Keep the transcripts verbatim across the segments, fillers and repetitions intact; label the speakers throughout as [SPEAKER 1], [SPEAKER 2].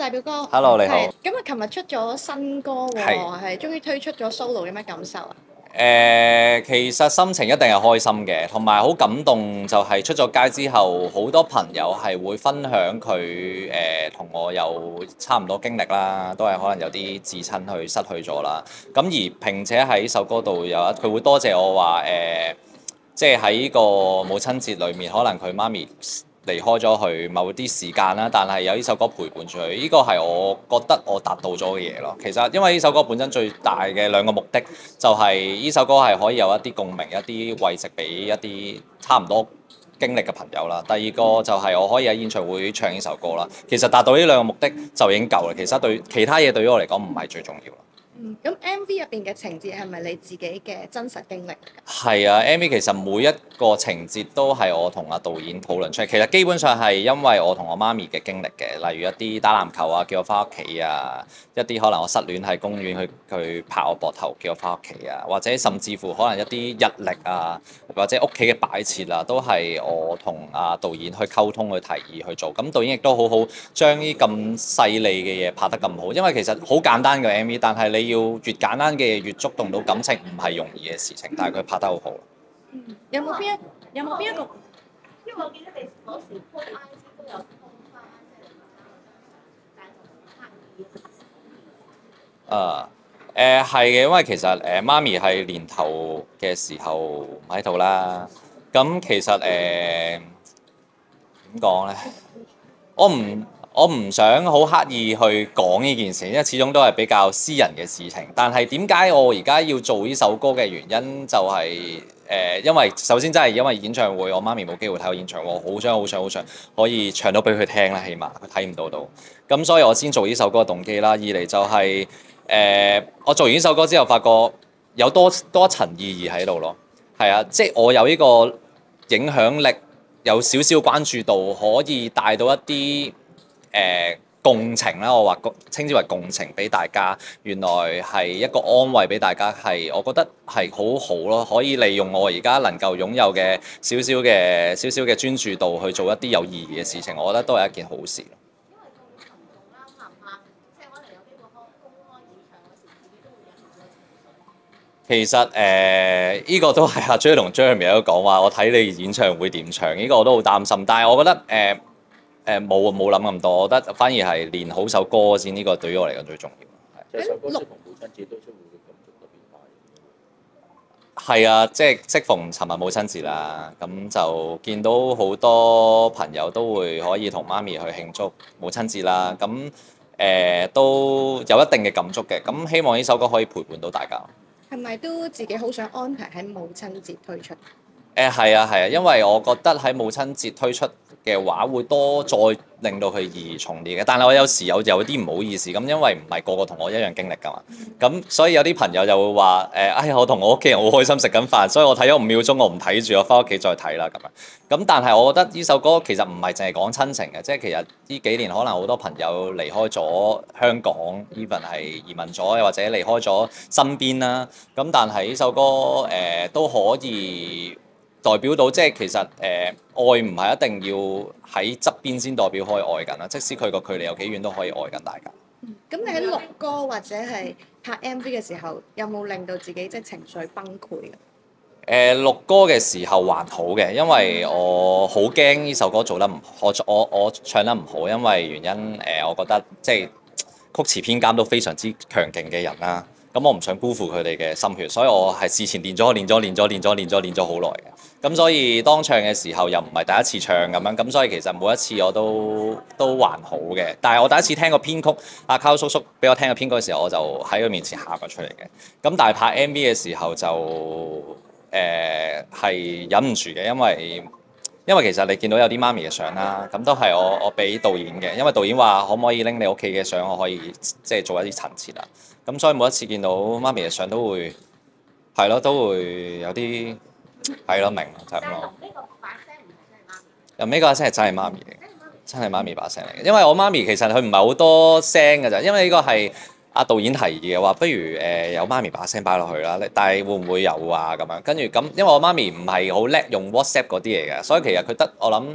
[SPEAKER 1] 大表哥。
[SPEAKER 2] Hello，你好。
[SPEAKER 1] 咁啊，琴日出咗新歌喎，
[SPEAKER 2] 係
[SPEAKER 1] 係終於推出咗 solo，有咩感受啊？
[SPEAKER 2] 誒、其實心情一定係開心嘅，同埋好感動。就係出咗街之後，好多朋友係會分享佢誒同我有差唔多經歷啦，都係可能有啲至親去失去咗啦。咁而並且喺首歌度有一，佢會多謝我話誒，即係喺呢個母親節裏面，可能佢媽咪離開咗佢某啲時間啦，但係有呢首歌陪伴住佢，呢個係我覺得我達到咗嘅嘢咯。其實因為呢首歌本身最大嘅兩個目的，就係呢首歌係可以有一啲共鳴、一啲慰藉俾一啲差唔多經歷嘅朋友啦。第二個就係我可以喺演唱會唱呢首歌啦。其實達到呢兩個目的就已經夠啦。其實對其他嘢對於我嚟講唔係最重要啦。
[SPEAKER 1] 嗯，咁 M V 入邊嘅情節係咪你自己嘅真實經歷？
[SPEAKER 2] 係啊，M V 其實每一個情節都係我同阿導演討論出嚟。其實基本上係因為我同我媽咪嘅經歷嘅，例如一啲打籃球啊，叫我翻屋企啊，一啲可能我失戀喺公園去去拍我膊頭，叫我翻屋企啊，或者甚至乎可能一啲日曆啊，或者屋企嘅擺設啊，都係我同阿導演去溝通去提議去做。咁導演亦都好好將呢咁細膩嘅嘢拍得咁好，因為其實好簡單嘅 M V，但係你要越簡單嘅嘢越觸動到感情，唔係容易嘅事情，但係佢拍得好好。
[SPEAKER 1] 嗯，有冇邊一有冇邊一個？
[SPEAKER 3] 因為我記得你嗰時 po I G 都有 po 翻，即係大家但係就唔刻意。
[SPEAKER 2] 啊誒係嘅，因為其實誒、呃、媽咪係年頭嘅時候唔喺度啦。咁其實誒點講咧？我唔我唔想好刻意去講呢件事，因為始終都係比較私人嘅事情。但係點解我而家要做呢首歌嘅原因就係、是、誒、呃，因為首先真係因為演唱會，我媽咪冇機會睇我演唱會，我好想好想好想可以唱到俾佢聽啦，起碼佢睇唔到到。咁所以我先做呢首歌嘅動機啦。二嚟就係、是、誒、呃，我做完呢首歌之後，發覺有多多一層意義喺度咯。係啊，即係我有呢個影響力，有少少關注度，可以帶到一啲誒、呃、共情啦。我話稱之為共情俾大家，原來係一個安慰俾大家，係我覺得係好好咯。可以利用我而家能夠擁有嘅少少嘅少少嘅專注度去做一啲有意義嘅事情，我覺得都係一件好事。
[SPEAKER 3] 因為做活動啦，怕唔怕？即係可能有機會開公開演唱嗰時，自己都會有好多情緒。
[SPEAKER 2] 其實誒，依、呃呢個都係阿 J 同 Jeremy 都講話，我睇你演唱會點唱，呢、呢個我都好擔心。但係我覺得誒誒冇冇諗咁多，我覺得反而係練好首歌先，呢、呢個對於我嚟講最重要。
[SPEAKER 4] 即係首歌適逢母親節都出會感觸特別大。
[SPEAKER 2] 係啊，即係適逢尋日母親節啦，咁就見到好多朋友都會可以同媽咪去慶祝母親節啦，咁誒、呃、都有一定嘅感觸嘅。咁希望呢首歌可以陪伴到大家。
[SPEAKER 1] 係咪都自己好想安排喺母親節推出？
[SPEAKER 2] 誒係啊係啊，因為我覺得喺母親節推出嘅話，會多再令到佢意義重啲嘅。但係我有時有有啲唔好意思，咁因為唔係個個同我一樣經歷㗎嘛。咁所以有啲朋友就會話誒，哎呀，我同我屋企人好開心食緊飯，所以我睇咗五秒鐘，我唔睇住，我翻屋企再睇啦咁樣。咁但係我覺得呢首歌其實唔係淨係講親情嘅，即係其實呢幾年可能好多朋友離開咗香港，even 係移民咗，又或者離開咗身邊啦。咁但係呢首歌誒、呃、都可以代表到，即係其實誒、呃、愛唔係一定要喺側邊先代表可以愛緊啦，即使佢個距離有幾遠都可以愛緊大家。
[SPEAKER 1] 咁你喺錄歌或者係拍 M V 嘅時候，有冇令到自己即係情緒崩潰啊？
[SPEAKER 2] 誒、呃、錄歌嘅時候還好嘅，因為我好驚呢首歌做得唔好，我我我唱得唔好，因為原因誒、呃，我覺得即係曲詞編監都非常之強勁嘅人啦。咁我唔想辜負佢哋嘅心血，所以我係事前練咗、練咗、練咗、練咗、練咗、練咗好耐嘅。咁所以當唱嘅時候又唔係第一次唱咁樣，咁所以其實每一次我都都還好嘅。但係我第一次聽個編曲，阿 Carl 叔叔俾我聽個編曲嘅時候，我就喺佢面前喊咗出嚟嘅。咁但係拍 M V 嘅時候就誒係、呃、忍唔住嘅，因為因為其實你見到有啲媽咪嘅相啦，咁都係我我俾導演嘅，因為導演話可唔可以拎你屋企嘅相，我可以即係做一啲陳設啦。咁所以每一次見到媽咪嘅相都會係咯，都會有啲係咯，明就係咁咯。
[SPEAKER 3] 呢個把聲唔係真係媽咪。
[SPEAKER 2] 又呢個聲係真係媽咪嚟嘅，真係媽咪把聲嚟嘅。因為我媽咪其實佢唔係好多聲㗎咋，因為呢個係阿導演提議嘅，話不如誒、呃、有媽咪把聲擺落去啦。但係會唔會有啊咁樣？跟住咁，因為我媽咪唔係好叻用 WhatsApp 嗰啲嚟嘅，所以其實佢得我諗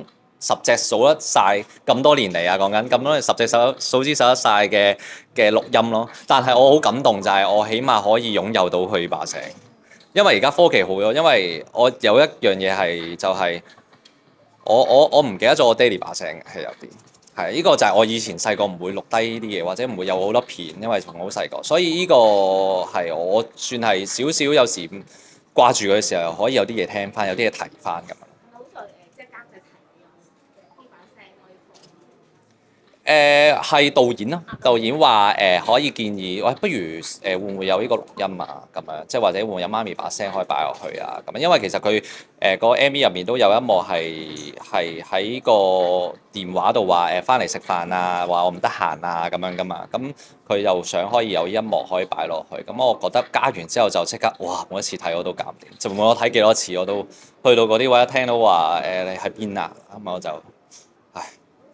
[SPEAKER 2] 十隻數得晒咁多年嚟啊，講緊咁多年十隻手數指數得晒嘅嘅錄音咯。但係我好感動就係我起碼可以擁有到佢把聲，因為而家科技好咗。因為我有一樣嘢係就係、是、我我我唔記得咗我爹哋把聲係有啲。係，呢、這個就係我以前細個唔會錄低呢啲嘢，或者唔會有好多片，因為從好細個，所以呢個係我算係少少有時掛住佢嘅時候，可以有啲嘢聽翻，有啲嘢提翻咁樣。
[SPEAKER 3] 好在誒，即係監製提你呢把聲可以放。
[SPEAKER 2] 誒係、呃、導演咯，導演話誒、呃、可以建議，喂，不如誒、呃、會唔會有呢個錄音啊？咁樣即係或者會唔會有媽咪把聲可以擺落去啊？咁樣因為其實佢誒個 M V 入面都有一幕係係喺個電話度話誒翻嚟食飯啊，話我唔得閒啊咁樣噶嘛。咁佢又想可以有音樂可以擺落去，咁我覺得加完之後就即刻哇！每一次睇我都搞唔掂，就無論我睇幾多次我都去到嗰啲位一聽到話誒、呃、你喺邊啊，咁我就唉。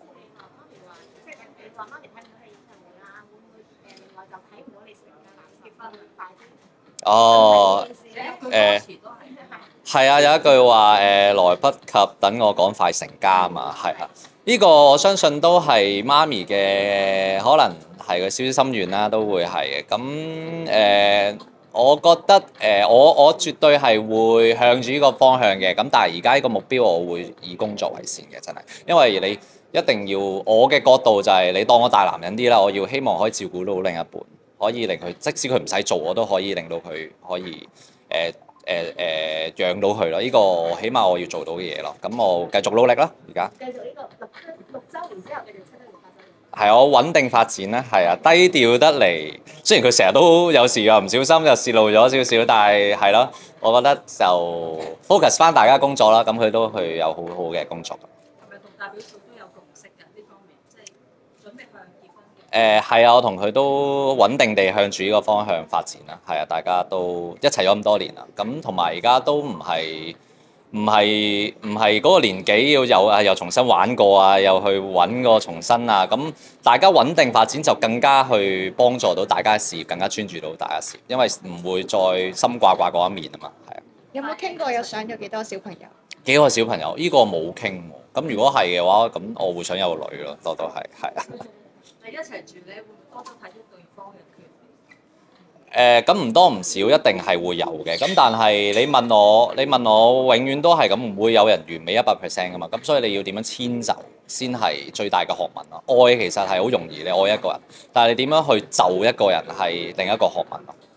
[SPEAKER 3] 話媽咪睇唔到你演唱會啦，會唔會誒另外就睇唔到你成家男結婚快啲？
[SPEAKER 2] 哦，
[SPEAKER 3] 誒
[SPEAKER 2] 係啊，有一句話誒、呃，來不及等我趕快成家啊嘛，係啊，呢、這個我相信都係媽咪嘅，可能係個少少心願啦，都會係嘅。咁誒、呃，我覺得誒、呃，我我絕對係會向住呢個方向嘅。咁但係而家呢個目標，我會以工作為先嘅，真係，因為你。一定要我嘅角度就係你當我大男人啲啦，我要希望可以照顧到另一半，可以令佢即使佢唔使做，我都可以令到佢可以誒誒誒養到佢咯。呢、這個起碼我要做到嘅嘢咯。咁我繼續努力啦，而家。
[SPEAKER 3] 繼續呢個六六週年之後繼續七週年八週年。
[SPEAKER 2] 係我穩定發展啦，係啊，低調得嚟。雖然佢成日都有時又唔小心又泄露咗少少，但係係咯，我覺得就 focus 翻大家工作啦。咁佢都去有好好嘅工作。
[SPEAKER 5] 係咪同代表處都有共識㗎？呢方面即係準備向結婚嘅。
[SPEAKER 2] 誒係啊，我同佢都穩定地向住呢個方向發展啦。係啊，大家都一齊咗咁多年啦。咁同埋而家都唔係唔係唔係嗰個年紀要有啊，又重新玩過啊，又去揾個重新啊。咁大家穩定發展就更加去幫助到大家嘅事業，更加專注到大家事業，因為唔會再心掛掛嗰一面啊嘛。係啊。
[SPEAKER 1] 有冇傾過有想咗幾多小朋友？
[SPEAKER 2] 幾個小朋友？呢、這個冇傾喎。咁如果係嘅話，咁我會想有個女咯，多多係係啊。
[SPEAKER 5] 你一齊住咧，會唔會多多睇到對方嘅缺點？
[SPEAKER 2] 誒咁唔多唔少，一定係會有嘅。咁但係你問我，你問我，永遠都係咁，唔會有人完美一百 percent 噶嘛。咁所以你要點樣遷就先係最大嘅學問咯。愛其實係好容易，你愛一個人，但係你點樣去就一個人係另一個學問咯。